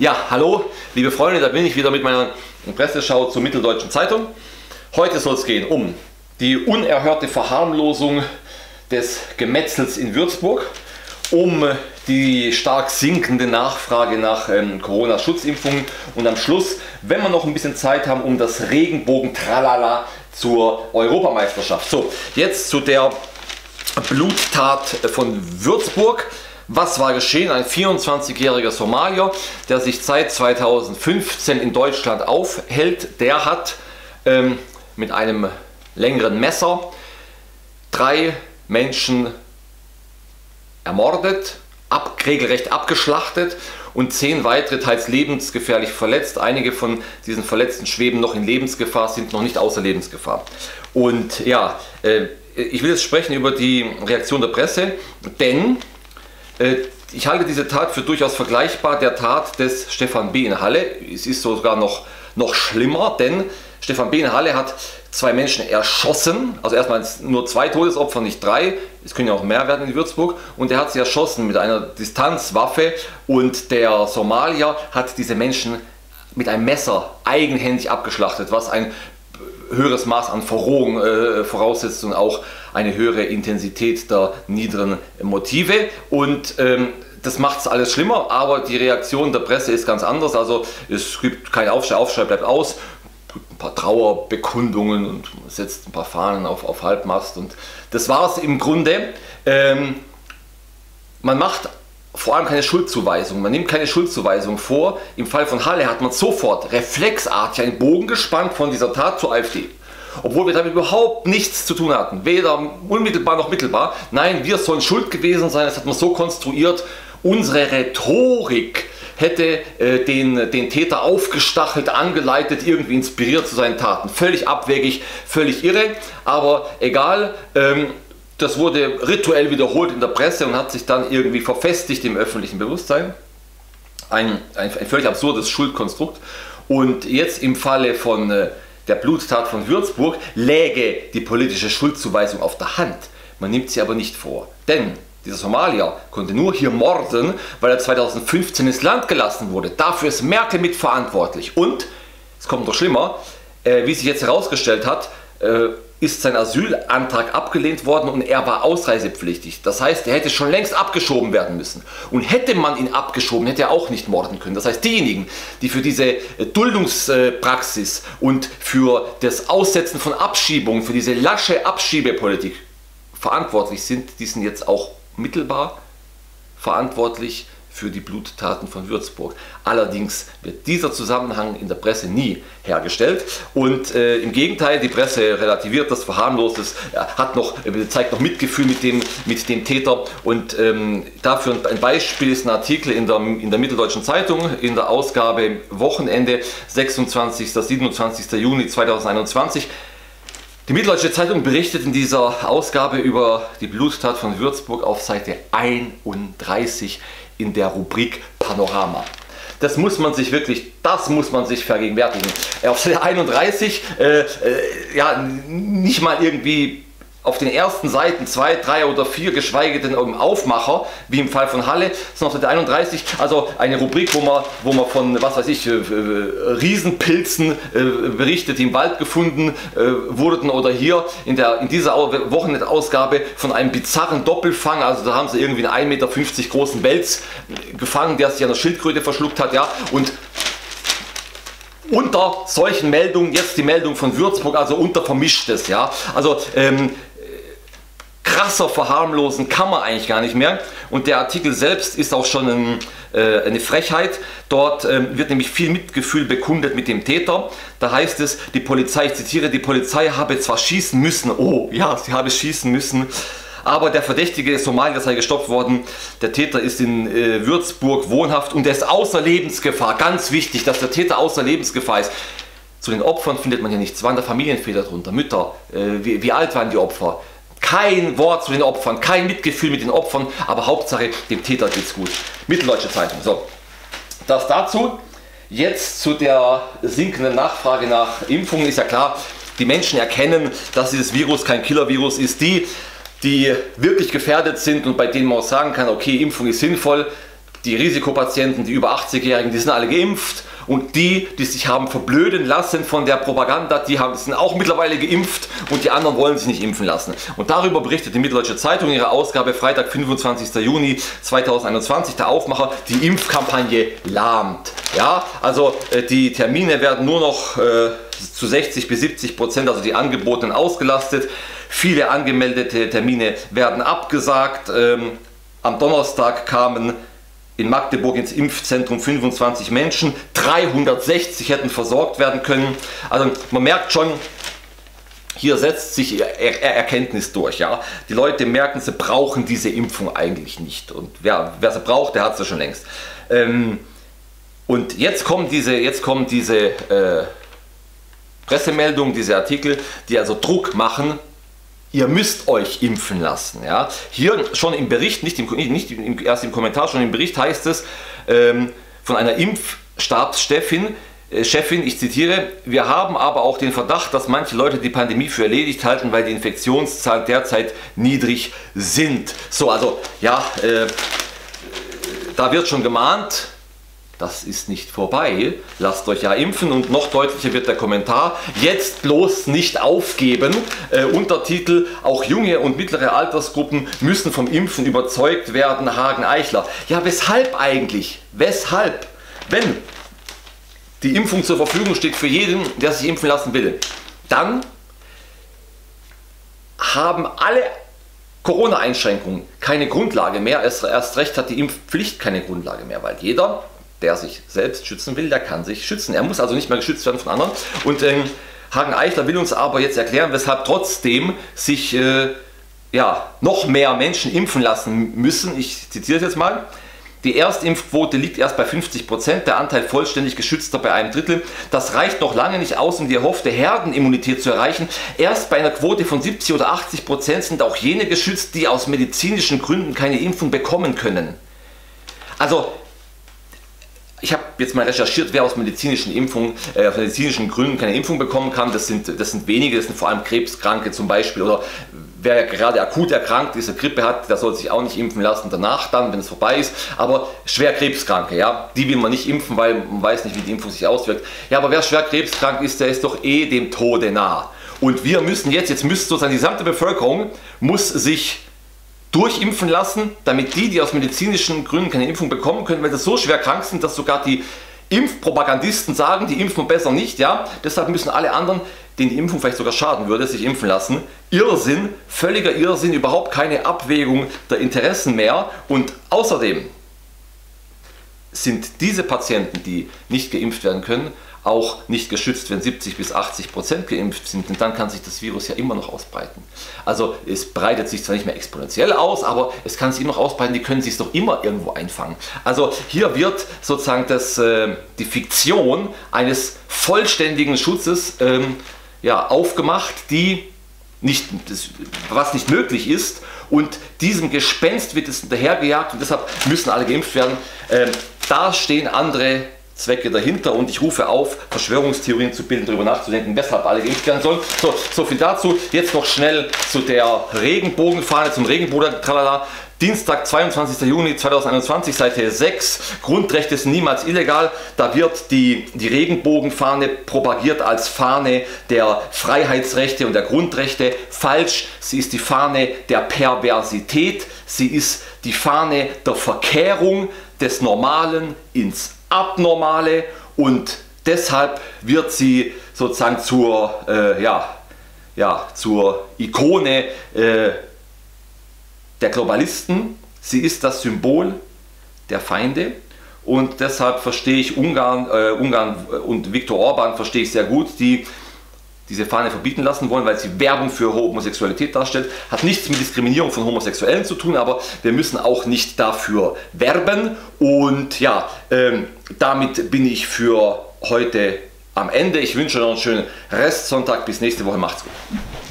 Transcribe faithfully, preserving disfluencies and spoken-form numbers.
Ja, hallo, liebe Freunde, da bin ich wieder mit meiner Presseschau zur Mitteldeutschen Zeitung. Heute soll es gehen um die unerhörte Verharmlosung des Gemetzels in Würzburg, um die stark sinkende Nachfrage nach ähm, Corona-Schutzimpfungen und am Schluss, wenn wir noch ein bisschen Zeit haben, um das Regenbogen-Tralala zur Europameisterschaft. So, jetzt zu der Bluttat von Würzburg. Was war geschehen? Ein vierundzwanzigjähriger Somalier, der sich seit zweitausendfünfzehn in Deutschland aufhält, der hat ähm, mit einem längeren Messer drei Menschen ermordet, ab, regelrecht abgeschlachtet und zehn weitere teils lebensgefährlich verletzt. Einige von diesen Verletzten schweben noch in Lebensgefahr, sind noch nicht außer Lebensgefahr. Und ja, äh, ich will jetzt sprechen über die Reaktion der Presse, denn ich halte diese Tat für durchaus vergleichbar der Tat des Stefan B. in Halle. Es ist sogar noch, noch schlimmer, denn Stefan B. in Halle hat zwei Menschen erschossen, also erstmal nur zwei Todesopfer, nicht drei, es können ja auch mehr werden in Würzburg, und er hat sie erschossen mit einer Distanzwaffe und der Somalier hat diese Menschen mit einem Messer eigenhändig abgeschlachtet, was ein höheres Maß an Verrohung äh, voraussetzt und auch eine höhere Intensität der niederen Motive. Und ähm, das macht es alles schlimmer, aber die Reaktion der Presse ist ganz anders. Also es gibt keinen Aufschrei, Aufschrei bleibt aus, ein paar Trauerbekundungen und setzt ein paar Fahnen auf, auf Halbmast und das war es im Grunde. Ähm, man macht vor allem keine Schuldzuweisung. Man nimmt keine Schuldzuweisung vor. Im Fall von Halle hat man sofort reflexartig einen Bogen gespannt von dieser Tat zur AfD. Obwohl wir damit überhaupt nichts zu tun hatten. Weder unmittelbar noch mittelbar. Nein, wir sollen schuld gewesen sein. Das hat man so konstruiert. Unsere Rhetorik hätte äh, den, den Täter aufgestachelt, angeleitet, irgendwie inspiriert zu seinen Taten. Völlig abwegig, völlig irre. Aber egal. Ähm, Das wurde rituell wiederholt in der Presse und hat sich dann irgendwie verfestigt im öffentlichen Bewusstsein. Ein, ein, ein völlig absurdes Schuldkonstrukt. Und jetzt im Falle von äh, der Bluttat von Würzburg läge die politische Schuldzuweisung auf der Hand. Man nimmt sie aber nicht vor. Denn dieser Somalier konnte nur hier morden, weil er zweitausendfünfzehn ins Land gelassen wurde. Dafür ist Merkel mitverantwortlich. Und, es kommt noch schlimmer, äh, wie sich jetzt herausgestellt hat, äh, ist sein Asylantrag abgelehnt worden und er war ausreisepflichtig. Das heißt, er hätte schon längst abgeschoben werden müssen. Und hätte man ihn abgeschoben, hätte er auch nicht morden können. Das heißt, diejenigen, die für diese Duldungspraxis und für das Aussetzen von Abschiebungen, für diese lasche Abschiebepolitik verantwortlich sind, die sind jetzt auch mittelbar verantwortlich für die Bluttaten von Würzburg. Allerdings wird dieser Zusammenhang in der Presse nie hergestellt und äh, im Gegenteil, die Presse relativiert das, verharmlost es, hat noch, zeigt noch Mitgefühl mit dem, mit dem Täter und ähm, dafür ein Beispiel ist ein Artikel in der, in der Mitteldeutschen Zeitung in der Ausgabe Wochenende sechsundzwanzigsten, siebenundzwanzigsten Juni zweitausendeinundzwanzig. Die Mitteldeutsche Zeitung berichtet in dieser Ausgabe über die Bluttat von Würzburg auf Seite einunddreißig in der Rubrik Panorama. Das muss man sich wirklich, das muss man sich vergegenwärtigen. Auf Seite einunddreißig, äh, äh, ja, nicht mal irgendwie auf den ersten Seiten zwei, drei oder vier, geschweige denn im Aufmacher, wie im Fall von Halle, sondern auf Seite einunddreißig, also eine Rubrik, wo man, wo man von, was weiß ich, äh, Riesenpilzen äh, berichtet, die im Wald gefunden äh, wurden, oder hier in, der, in dieser Wochenendausgabe von einem bizarren Doppelfang, also da haben sie irgendwie einen ein Meter fünfzig großen Wels gefangen, der sich an der Schildkröte verschluckt hat, ja, und unter solchen Meldungen, jetzt die Meldung von Würzburg, also unter Vermischtes, ja, also ähm, krasser verharmlosen kann man eigentlich gar nicht mehr. Und der Artikel selbst ist auch schon ein, äh, eine Frechheit. Dort ähm, wird nämlich viel Mitgefühl bekundet mit dem Täter. Da heißt es, die Polizei, ich zitiere, die Polizei habe zwar schießen müssen, oh ja, sie habe schießen müssen, aber der verdächtige Somalier sei gestoppt worden. Der Täter ist in äh, Würzburg wohnhaft und er ist außer Lebensgefahr. Ganz wichtig, dass der Täter außer Lebensgefahr ist. Zu den Opfern findet man ja nichts. Waren da Familienväter drunter, Mütter? Äh, wie, wie alt waren die Opfer? Kein Wort zu den Opfern, kein Mitgefühl mit den Opfern, aber Hauptsache dem Täter geht's gut. Mitteldeutsche Zeitung. So, das dazu. Jetzt zu der sinkenden Nachfrage nach Impfungen. Ist ja klar, die Menschen erkennen, dass dieses Virus kein Killer-Virus ist. Die, die wirklich gefährdet sind und bei denen man auch sagen kann, okay, Impfung ist sinnvoll, die Risikopatienten, die über achtzig-Jährigen, die sind alle geimpft. Und die, die sich haben verblöden lassen von der Propaganda, die haben, sind auch mittlerweile geimpft und die anderen wollen sich nicht impfen lassen. Und darüber berichtet die Mitteldeutsche Zeitung in ihrer Ausgabe Freitag, fünfundzwanzigster Juni zweitausendeinundzwanzig, der Aufmacher, die Impfkampagne lahmt. Ja, also äh, die Termine werden nur noch äh, zu sechzig bis siebzig Prozent, also die Angebotenen, ausgelastet. Viele angemeldete Termine werden abgesagt. Ähm, am Donnerstag kamen in Magdeburg ins Impfzentrum fünfundzwanzig Menschen, dreihundertsechzig hätten versorgt werden können. Also man merkt schon, hier setzt sich er er Erkenntnis durch. Ja? Die Leute merken, sie brauchen diese Impfung eigentlich nicht. Und wer, wer sie braucht, der hat sie schon längst. Ähm, und jetzt kommen diese, jetzt kommen diese äh, Pressemeldungen, diese Artikel, die also Druck machen. Ihr müsst euch impfen lassen. Ja? Hier schon im Bericht, nicht, im, nicht im, erst im Kommentar, schon im Bericht heißt es ähm, von einer Impfstabschefin, äh, Chefin, ich zitiere, wir haben aber auch den Verdacht, dass manche Leute die Pandemie für erledigt halten, weil die Infektionszahlen derzeit niedrig sind. So, also ja, äh, da wird schon gemahnt, das ist nicht vorbei, lasst euch ja impfen. Und noch deutlicher wird der Kommentar, jetzt bloß nicht aufgeben. Äh, Untertitel, auch junge und mittlere Altersgruppen müssen vom Impfen überzeugt werden, Hagen-Eichler. Ja, weshalb eigentlich? Weshalb? Wenn die Impfung zur Verfügung steht für jeden, der sich impfen lassen will, dann haben alle Corona-Einschränkungen keine Grundlage mehr. Erst, erst recht hat die Impfpflicht keine Grundlage mehr, weil jeder, der sich selbst schützen will, der kann sich schützen. Er muss also nicht mehr geschützt werden von anderen. Und ähm, Hagen-Eichler will uns aber jetzt erklären, weshalb trotzdem sich äh, ja, noch mehr Menschen impfen lassen müssen. Ich zitiere es jetzt mal. Die Erstimpfquote liegt erst bei fünfzig Prozent, der Anteil vollständig Geschützter bei einem Drittel. Das reicht noch lange nicht aus, um die erhoffte Herdenimmunität zu erreichen. Erst bei einer Quote von siebzig oder achtzig Prozent sind auch jene geschützt, die aus medizinischen Gründen keine Impfung bekommen können. Also, ich habe jetzt mal recherchiert, wer aus medizinischen Impfungen, äh, aus medizinischen Gründen keine Impfung bekommen kann. Das sind, das sind wenige, das sind vor allem Krebskranke zum Beispiel, oder wer gerade akut erkrankt ist, eine Grippe hat, der soll sich auch nicht impfen lassen, danach dann, wenn es vorbei ist. Aber schwer Krebskranke, ja, die will man nicht impfen, weil man weiß nicht, wie die Impfung sich auswirkt. Ja, aber wer schwer krebskrank ist, der ist doch eh dem Tode nah. Und wir müssen jetzt, jetzt müsste sozusagen die gesamte Bevölkerung muss sich durchimpfen lassen, damit die, die aus medizinischen Gründen keine Impfung bekommen können, weil sie so schwer krank sind, dass sogar die Impfpropagandisten sagen, die impfen besser nicht, ja, deshalb müssen alle anderen, denen die Impfung vielleicht sogar schaden würde, sich impfen lassen. Irrsinn, völliger Irrsinn, überhaupt keine Abwägung der Interessen mehr. Und außerdem sind diese Patienten, die nicht geimpft werden können, auch nicht geschützt, wenn siebzig bis achtzig Prozent geimpft sind, und dann kann sich das Virus ja immer noch ausbreiten. Also es breitet sich zwar nicht mehr exponentiell aus, aber es kann sich immer noch ausbreiten, die können sich doch immer irgendwo einfangen. Also hier wird sozusagen das, äh, die Fiktion eines vollständigen Schutzes ähm, ja, aufgemacht, die nicht, das, was nicht möglich ist, und diesem Gespenst wird es hinterhergejagt und deshalb müssen alle geimpft werden. Ähm, da stehen andere Zwecke dahinter, und ich rufe auf, Verschwörungstheorien zu bilden, darüber nachzudenken, weshalb alle geimpft werden sollen. So, so viel dazu. Jetzt noch schnell zu der Regenbogenfahne, zum Regenbogen-Tralala. Dienstag, zweiundzwanzigster Juni zweitausendeinundzwanzig, Seite sechs. Grundrechte sind niemals illegal. Da wird die, die Regenbogenfahne propagiert als Fahne der Freiheitsrechte und der Grundrechte. Falsch. Sie ist die Fahne der Perversität. Sie ist die Fahne der Verkehrung des Normalen ins Abnormale, und deshalb wird sie sozusagen zur, äh, ja, ja, zur Ikone äh, der Globalisten. Sie ist das Symbol der Feinde, und deshalb verstehe ich Ungarn, äh, Ungarn und Viktor Orban verstehe ich sehr gut, die diese Fahne verbieten lassen wollen, weil sie Werbung für Homosexualität darstellt. Hat nichts mit Diskriminierung von Homosexuellen zu tun, aber wir müssen auch nicht dafür werben. Und ja, ähm, damit bin ich für heute am Ende. Ich wünsche noch einen schönen Restsonntag. Bis nächste Woche. Macht's gut.